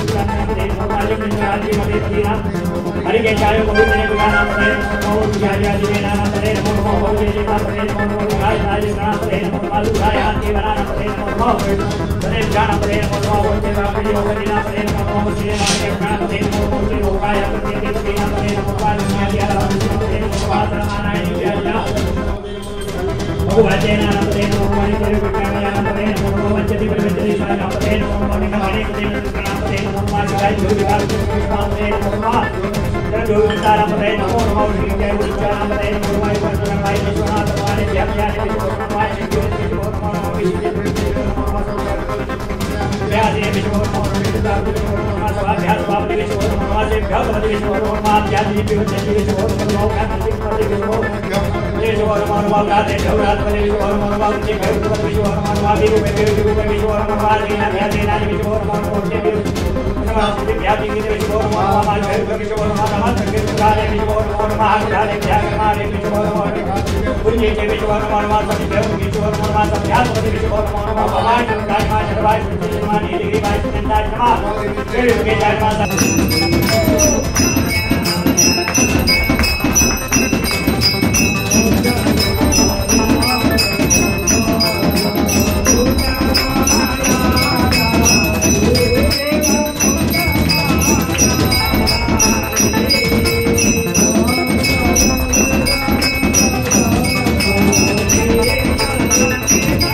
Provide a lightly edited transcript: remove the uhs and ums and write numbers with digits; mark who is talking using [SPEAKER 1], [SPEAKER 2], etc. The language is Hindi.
[SPEAKER 1] हरि के चाय को ने गाना पड़े नमो जाया जी नाम पड़े नमो नमो जे जी नाम पड़े नमो गाय गाय गाना पड़े नमो मालू गाय हाथी बनाना पड़े नमो पड़े गाना पड़े नमो नमो जे नाम पड़े नमो गाना पड़े नमो जे नाम पड़े गाना पड़े नमो जे गाय पड़े जे नाम पड़े नमो गाय गाय नमो पात्र नारायण जय नमो वाचे नाम पड़े नमो वाणी पड़े विज्ञान नाम पड़े नमो वचति प्रवचति नाम पड़े नमो मणि हरे पड़े नाम पड़े नमो मार्ग गाय जो विकार नाम पड़े नमो Jogara Pade Namo Namo Shri Jai Jogara Pade Namo Vai Vai Vai Vishwanath Pade Jai Jai Vishwanath Pade Jai Vishwanath Pade Jai Jai Vishwanath Pade Jai Vishwanath Pade Jai Vishwanath Pade Jai Vishwanath Pade Jai Vishwanath Pade Jai Vishwanath Pade Jai Vishwanath Pade Jai Vishwanath Thank you.